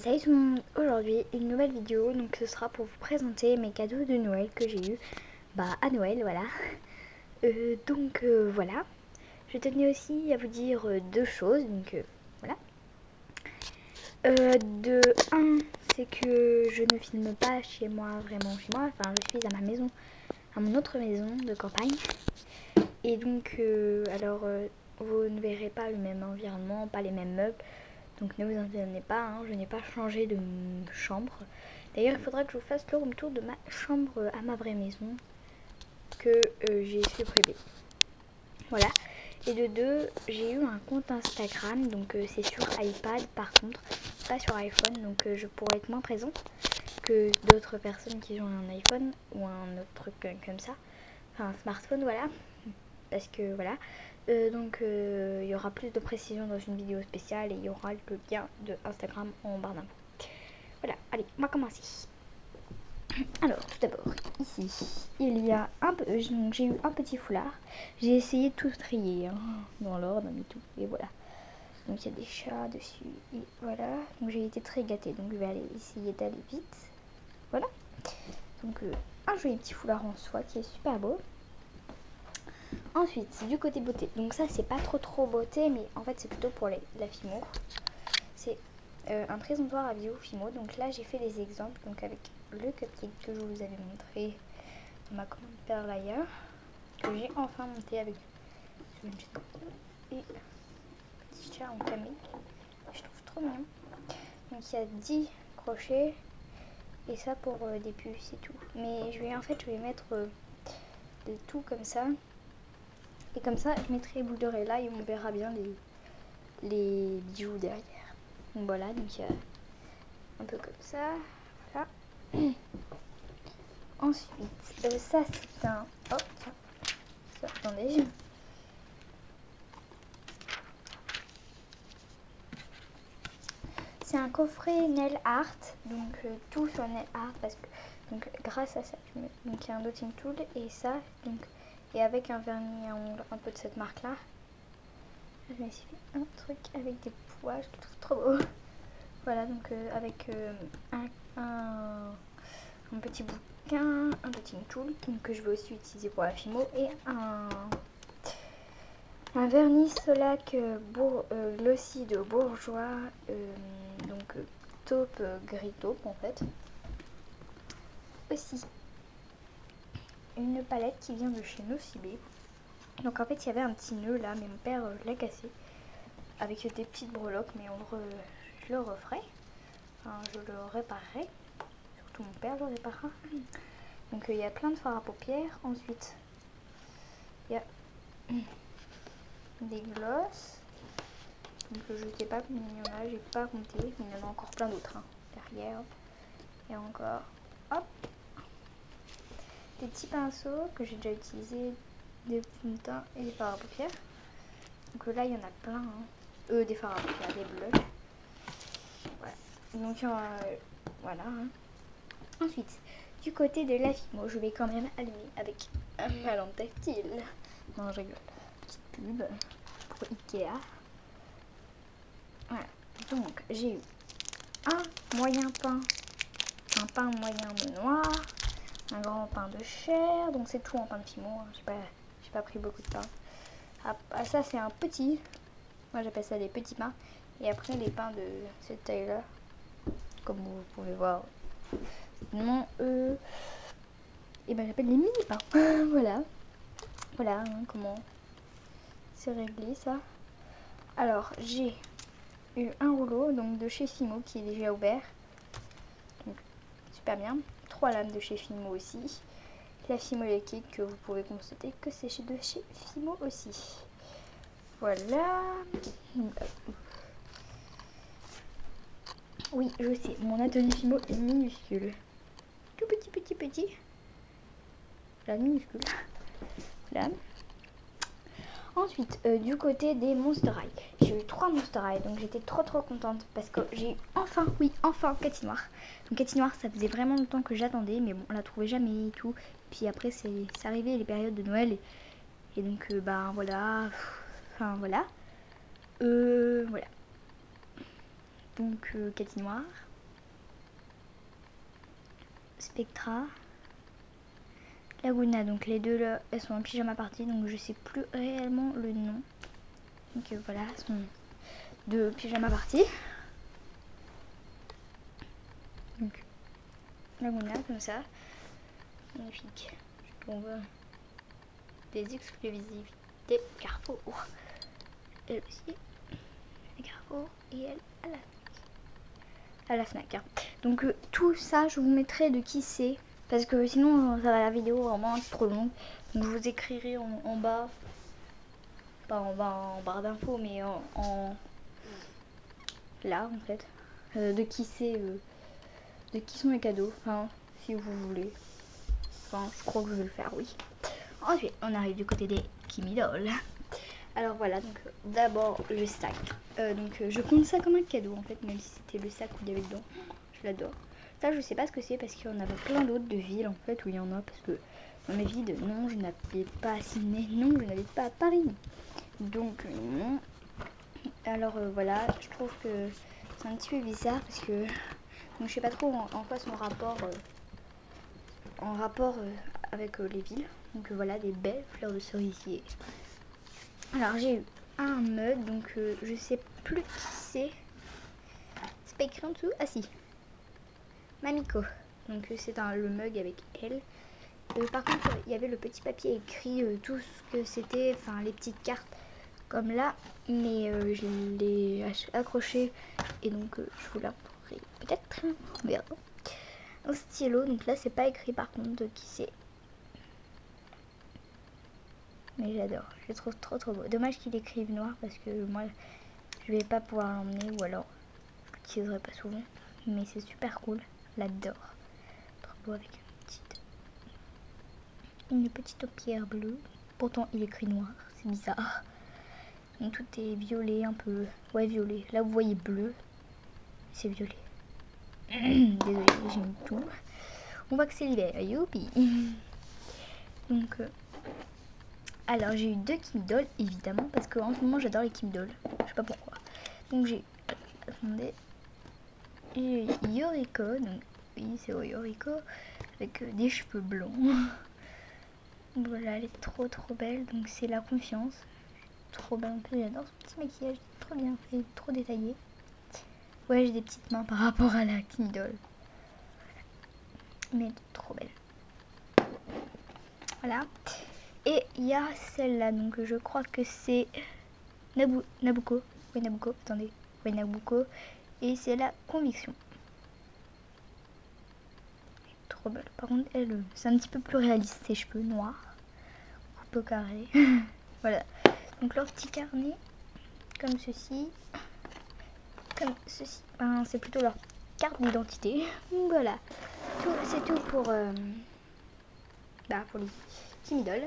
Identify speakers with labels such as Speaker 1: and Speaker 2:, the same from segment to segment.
Speaker 1: Salut tout le monde, aujourd'hui une nouvelle vidéo, donc ce sera pour vous présenter mes cadeaux de Noël que j'ai eu à Noël, voilà. Voilà, je tenais aussi à vous dire deux choses, voilà. De un, c'est que je ne filme pas chez moi, vraiment chez moi, enfin je suis à ma maison, à mon autre maison de campagne. Et vous ne verrez pas le même environnement, pas les mêmes meubles. Donc ne vous inquiétez pas, hein, je n'ai pas changé de chambre. D'ailleurs, il faudra que je vous fasse le room tour de ma chambre à ma vraie maison que j'ai supprimée. Voilà. Et de deux, j'ai eu un compte Instagram, donc c'est sur iPad par contre, pas sur iPhone, donc je pourrais être moins présente que d'autres personnes qui ont un iPhone ou un autre truc comme ça, enfin un smartphone, voilà. Parce que voilà. Il y aura plus de précision dans une vidéo spéciale et il y aura le lien de Instagram en barre d'infos. Voilà, allez, on va commencer. Alors, tout d'abord, ici, il y a j'ai eu un petit foulard. J'ai essayé de tout trier hein, dans l'ordre et tout, et voilà. Donc il y a des chats dessus, et voilà. Donc j'ai été très gâtée, donc je vais aller essayer d'aller vite. Voilà. Donc un joli petit foulard en soie qui est super beau. Ensuite, du côté beauté, donc ça c'est pas trop beauté, mais en fait c'est plutôt pour la Fimo. C'est un présentoir à bio Fimo, donc là j'ai fait des exemples, donc avec le cupcake que je vous avais montré dans ma commande Perlaya, que j'ai enfin monté avec et petit chat en camé, je trouve trop mignon. Donc il y a 10 crochets, et ça pour des puces et tout. Mais je vais mettre le tout comme ça. Et comme ça, je mettrai les boules d'oreilles là et on verra bien les bijoux derrière. Donc voilà, donc il y a un peu comme ça. Voilà. Ensuite, ça c'est un... Oh, tiens. Ça, attendez. C'est un coffret nail art. Donc tout sur nail art parce que... Donc grâce à ça, donc il y a un dotting tool et ça. Donc, et avec un vernis à ongles un peu de cette marque là. Je me suis fait un truc avec des pois, je le trouve trop beau. Voilà, donc avec un petit bouquin, un petit tool que je vais aussi utiliser pour la Fimo et un vernis Solac glossy de Bourjois, taupe gris taupe en fait. Aussi une palette qui vient de chez Nocibé. Donc en fait il y avait un petit nœud là, mais mon père l'a cassé avec des petites breloques, mais je le referai. Enfin, je le réparerai. Surtout mon père le réparera. Donc il y a plein de fards à paupières. Ensuite, il y a des glosses. Donc je sais pas combien il y en a, j'ai pas compté. Mais il y en a encore plein d'autres hein, derrière. Et encore, hop, des petits pinceaux que j'ai déjà utilisés, des fonds de teint et des fards à paupières. Donc là il y en a plein. Hein. Des fards à paupières, des blushs. Voilà. Donc voilà. Hein. Ensuite, du côté de la Fimo, je vais quand même allumer avec ma lampe tactile. Non, je rigole. Petite pub pour Ikea. Voilà. Donc, j'ai eu un moyen pain, un pain moyen de noir, un grand pain de chair. Donc, c'est tout en pain de Fimo. Hein. J'ai pas pris beaucoup de pain. Ah, ça, c'est un petit. Moi, j'appelle ça des petits pains. Et après, les pains de cette taille-là, comme vous pouvez voir. Non, et ben j'appelle les mini pains. Voilà hein, comment c'est réglé ça. Alors j'ai eu un rouleau donc de chez Fimo qui est déjà ouvert, donc super bien. 3 lames de chez Fimo aussi. La Fimo liquide que vous pouvez constater que c'est de chez Fimo aussi. Voilà. Oui, je sais, mon atelier Fimo est minuscule. Tout petit. La minuscule. Voilà. Ensuite, du côté des Monster High, j'ai eu 3 Monster High, donc j'étais trop contente parce que j'ai eu enfin Catinoir. Donc Catinoir, ça faisait vraiment longtemps que j'attendais, mais bon, on la trouvait jamais et tout. Puis après, c'est arrivé les périodes de Noël et donc voilà, enfin voilà. Voilà. Donc Catinoir, Spectra. Laguna, donc les deux là, elles sont en pyjama party, donc je sais plus réellement le nom. Donc voilà, elles sont de pyjama party. Donc Laguna comme ça. Magnifique. Je trouve des exclusivités Carrefour. Elle aussi. Carrefour et elle à la Fnac. Hein. Donc tout ça, je vous mettrai de qui c'est. Parce que sinon, ça va la vidéo vraiment trop longue. Donc je vous écrirai en bas. Pas en bas en barre d'infos, mais là en fait. De qui c'est. De qui sont les cadeaux. Enfin, si vous voulez. Enfin, je crois que je vais le faire, oui. Ensuite, on arrive du côté des Kimi Doll. Alors voilà, donc d'abord le sac. Donc je compte ça comme un cadeau en fait, même si c'était le sac où il y avait dedans. Je l'adore. Ça je sais pas ce que c'est parce qu'il y en avait plein d'autres de villes en fait où il y en a. Parce que dans mes villes, non, je n'habite pas à Sydney, non, je n'habite pas à Paris. Donc non. Alors voilà, je trouve que c'est un petit peu bizarre parce que donc, je sais pas trop en quoi son rapport avec les villes. Donc voilà, des belles fleurs de cerisier. Alors j'ai eu un mug, donc je sais plus qui c'est. C'est pas écrit en dessous. Ah si, Mamiko. Donc c'est le mug avec elle. Par contre, il y avait le petit papier écrit tout ce que c'était, enfin les petites cartes comme là, mais je l'ai accroché et donc je vous la montrerai peut-être. Merde. Un stylo, donc là c'est pas écrit par contre de qui c'est. Mais j'adore, je le trouve trop beau. Dommage qu'il écrive noir parce que moi je vais pas pouvoir l'emmener ou alors je l'utiliserai pas souvent. Mais c'est super cool, j'adore. Trop beau avec une petite paupière bleue. Pourtant il écrit noir, c'est bizarre. Donc tout est violet un peu. Ouais, violet. Là vous voyez bleu, c'est violet. Désolée, j'ai mis tout. On voit que c'est l'hiver, youpi. Donc alors j'ai eu 2 Kimi Doll évidemment parce qu'en ce moment j'adore les Kimi Doll. Je sais pas pourquoi. Donc j'ai attendez, j'ai Yoriko, donc oui c'est Yoriko avec des cheveux blonds. Voilà, elle est trop belle, donc c'est la confiance. Trop belle, j'adore ce petit maquillage, trop bien fait, trop détaillé. Ouais, j'ai des petites mains par rapport à la Kimi Doll. Mais trop belle. Voilà. Et il y a celle-là, donc je crois que c'est Nabucco. Oui, Nabucco, attendez. Oui, Nabucco. Et c'est la conviction. Trop belle. Par contre, elle, c'est un petit peu plus réaliste, ses cheveux noirs. Coupe au carré. Voilà. Donc leur petit carnet, comme ceci. Comme ceci. Enfin, c'est plutôt leur carte d'identité. Voilà. C'est tout pour les Kimi Doll.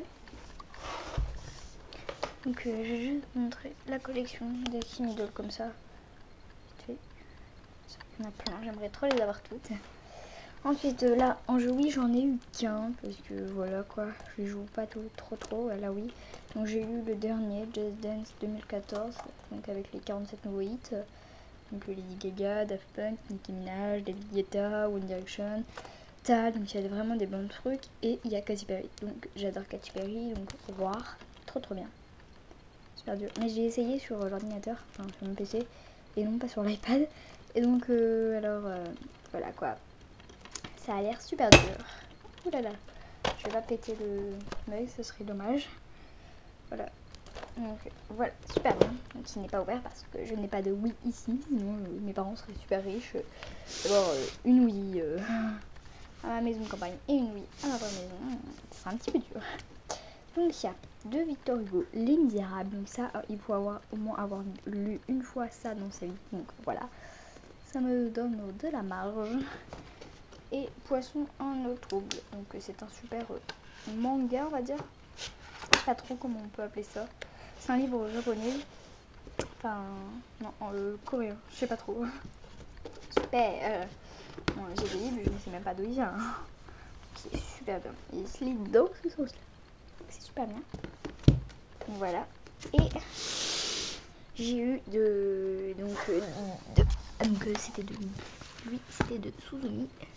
Speaker 1: Donc je vais juste montrer la collection des Kimi Doll comme ça. Il y en a plein, j'aimerais trop les avoir toutes. Ensuite là en jouet j'en ai eu qu'un parce que voilà quoi, je joue pas trop à la Wii. Donc j'ai eu le dernier Just Dance 2014, donc avec les 47 nouveaux hits. Donc Lady Gaga, Daft Punk, Nicki Minaj, David Guetta, One Direction, Tal, donc il y a vraiment des bons trucs. Et il y a Katy Perry, donc j'adore Katy Perry, donc voir, trop bien. Super dur. Mais j'ai essayé sur l'ordinateur, enfin sur mon PC, et non pas sur l'iPad. Et donc voilà quoi. Ça a l'air super dur. Ouh là là. Je vais pas péter le mug, ce serait dommage. Voilà. Donc voilà, super bien. Donc il n'est pas ouvert parce que je n'ai pas de Wii ici. Sinon mes parents seraient super riches. D'avoir une Wii à ma maison de campagne et une Wii à ma vraie maison. Ce sera un petit peu dur. Donc il y a de Victor Hugo, Les Misérables. Donc ça, il faut au moins avoir lu une fois ça dans sa vie. Donc voilà. Ça me donne de la marge. Et Poisson en eau trouble. Donc c'est un super manga, on va dire. Je sais pas trop comment on peut appeler ça. C'est un livre japonais. Enfin, non, coréen. Je sais pas trop. Super. Bon, j'ai des livres, je ne sais même pas d'où il vient. C'est super bien. Il se lit dans ce sens-là. C'est super bien. Donc voilà. Et j'ai eu donc c'était de lui, c'était de Suzumi.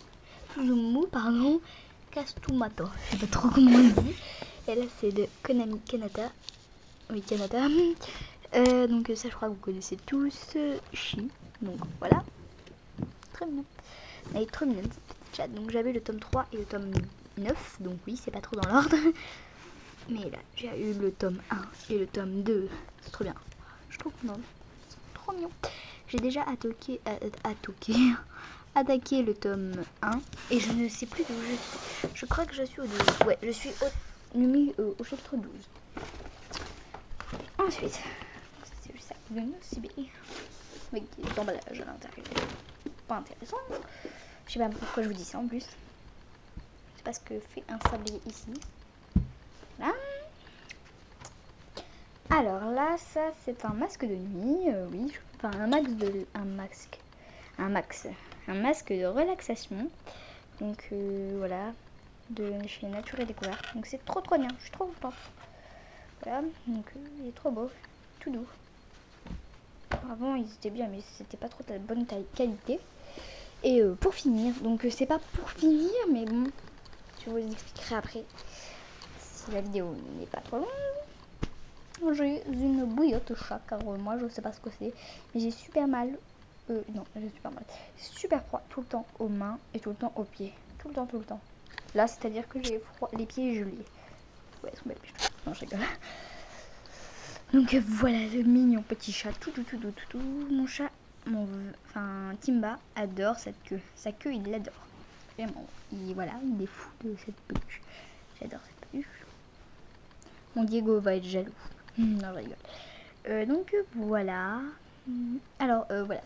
Speaker 1: Kastuzumu, pardon. Kastumato, je sais pas trop comment on dit. Et là c'est de Konami Kanata. Oui, Kanata. Donc ça je crois que vous connaissez tous. Chi. Donc voilà. Très bien. Elle est trop mignonne cette petite chatte. Donc j'avais le tome 3 et le tome 9. Donc oui, c'est pas trop dans l'ordre. Mais là, j'ai eu le tome 1 et le tome 2. C'est trop bien. Je trouve non, c'est trop mignon. J'ai déjà attaqué le tome 1 et je ne sais plus d'où je suis. Je crois que je suis au 12. Ouais, je suis au chapitre 12. Ensuite, c'est le sac de CB avec des emballages à l'intérieur. Pas intéressant. Je sais pas pourquoi je vous dis ça en plus. C'est parce que fait un sablier ici. Là. Alors là, ça c'est un masque de nuit, oui, enfin un masque de relaxation. Donc voilà, de chez Nature et Découverte. Donc c'est trop bien, je suis trop contente. Voilà, donc il est trop beau, tout doux. Avant ils étaient bien, mais c'était pas trop de la bonne qualité. Et pour finir, donc c'est pas pour finir, mais bon, je vous expliquerai après si la vidéo n'est pas trop longue. J'ai une bouillotte au chat car moi je sais pas ce que c'est, mais j'ai super mal, non j'ai super mal, super froid tout le temps aux mains et tout le temps aux pieds, tout le temps. Là c'est à dire que j'ai froid, les pieds gelés. Ouais, sont belles. Non, je rigole. Donc voilà le mignon petit chat, tout. Mon chat, enfin Timba adore cette queue, sa queue il l'adore vraiment. Voilà, il est fou de cette peluche. J'adore cette peluche. Mon Diego va être jaloux. Non, je rigole. Donc voilà. Alors voilà.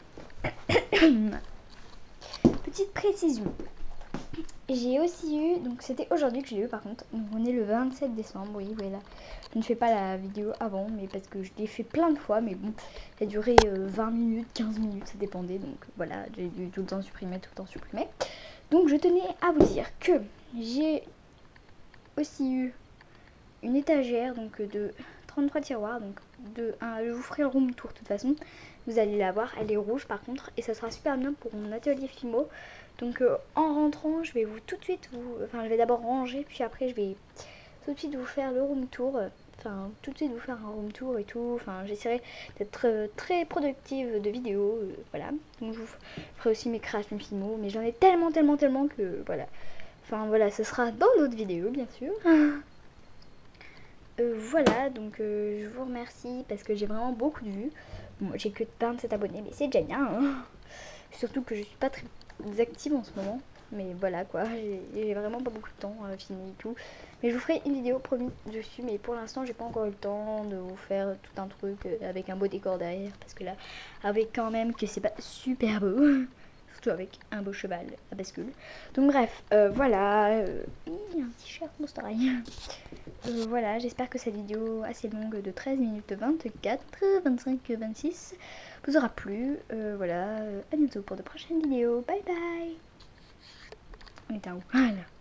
Speaker 1: Petite précision. J'ai aussi eu, donc c'était aujourd'hui que j'ai eu par contre. Donc on est le 27 décembre, oui, voilà. Je ne fais pas la vidéo avant, mais parce que je l'ai fait plein de fois, mais bon, ça a duré 20 minutes, 15 minutes, ça dépendait. Donc voilà, j'ai dû tout le temps supprimer. Donc je tenais à vous dire que j'ai aussi eu une étagère donc de 33 tiroirs, donc je vous ferai le room tour de toute façon, vous allez la voir, elle est rouge par contre et ça sera super bien pour mon atelier Fimo. Donc en rentrant je vais je vais d'abord ranger puis après je vais tout de suite vous faire le room tour, un room tour et tout, enfin j'essaierai d'être très productive de vidéos, voilà, donc je vous ferai aussi mes créations Fimo, mais j'en ai tellement que voilà, enfin voilà, ce sera dans d'autres vidéos bien sûr. Voilà, donc je vous remercie parce que j'ai vraiment beaucoup de vues. Bon, j'ai que 27 abonnés, mais c'est déjà bien. Hein. Surtout que je suis pas très active en ce moment. Mais voilà quoi, j'ai vraiment pas beaucoup de temps fini et tout. Mais je vous ferai une vidéo promis dessus. Mais pour l'instant, j'ai pas encore eu le temps de vous faire tout un truc avec un beau décor derrière. Parce que là, avec quand même que c'est pas super beau. Surtout avec un beau cheval à bascule. Donc bref, voilà. Il y a un t-shirt Monster High. Voilà, j'espère que cette vidéo assez longue de 13 minutes 24, 25, 26 vous aura plu. Voilà, à bientôt pour de prochaines vidéos. Bye bye. On est à où? Voilà.